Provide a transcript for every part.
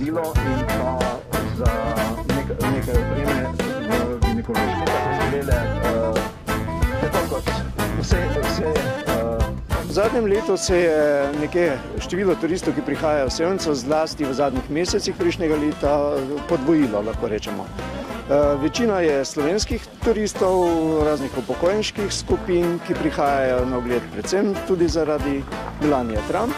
zdravilo in pa za nekaj opreme v ginekološki. V zadnjem letu se je nekje število turistov, ki prihajajo v Sevnico, zlasti v zadnjih mesecih prejšnjega leta, podvojilo, lahko rečemo. Večina je slovenskih turistov, raznih upokojenskih skupin, ki prihajajo na ogled predvsem tudi zaradi Melanije Trump.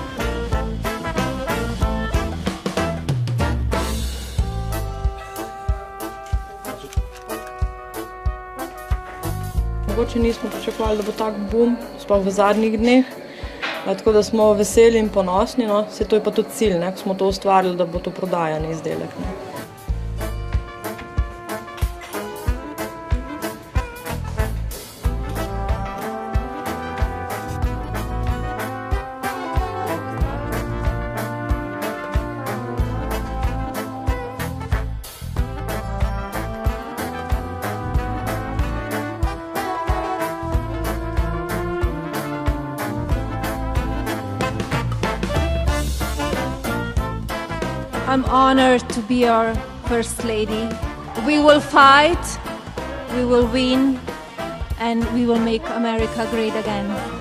Mogoče nismo pričakovali, da bo tak boom, sploh v zadnjih dneh, tako da smo veseli in ponosni, no. Saj to je pa tudi cilj, ko smo to ustvarili, da bo to prodajan izdelek. I'm honored to be our First Lady. We will fight, we will win, and we will make America great again.